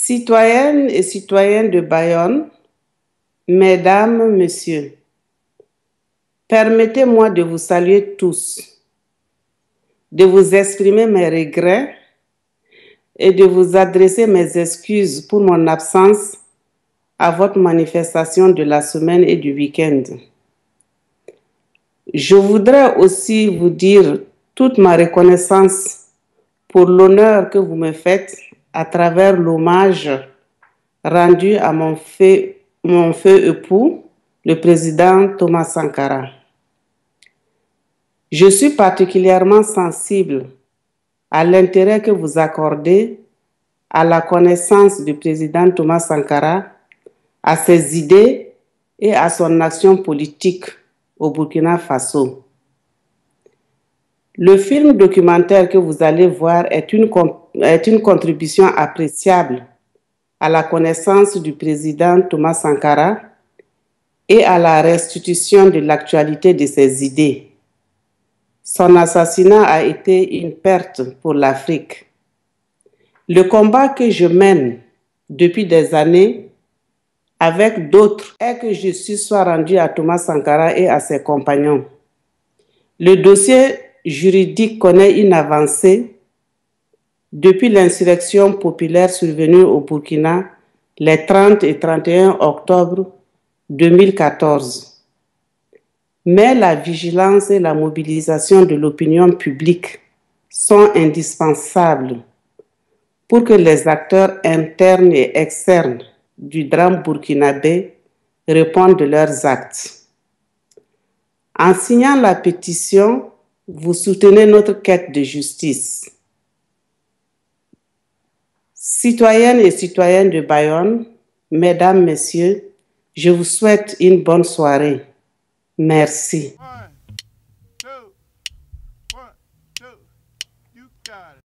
Citoyennes et citoyens de Bayonne, mesdames, messieurs, permettez-moi de vous saluer tous, de vous exprimer mes regrets et de vous adresser mes excuses pour mon absence à votre manifestation de la semaine et du week-end. Je voudrais aussi vous dire toute ma reconnaissance pour l'honneur que vous me faites à travers l'hommage rendu à mon feu époux, le président Thomas Sankara. Je suis particulièrement sensible à l'intérêt que vous accordez à la connaissance du président Thomas Sankara, à ses idées et à son action politique au Burkina Faso. Le film documentaire que vous allez voir est une contribution appréciable à la connaissance du président Thomas Sankara et à la restitution de l'actualité de ses idées. Son assassinat a été une perte pour l'Afrique. Le combat que je mène depuis des années avec d'autres est que justice soit rendue à Thomas Sankara et à ses compagnons. Le dossier juridique connaît une avancée depuis l'insurrection populaire survenue au Burkina les 30 et 31 octobre 2014. Mais la vigilance et la mobilisation de l'opinion publique sont indispensables pour que les acteurs internes et externes du drame burkinabé répondent de leurs actes. En signant la pétition, vous soutenez notre quête de justice. Citoyennes et citoyens de Bayonne, mesdames, messieurs, je vous souhaite une bonne soirée. Merci.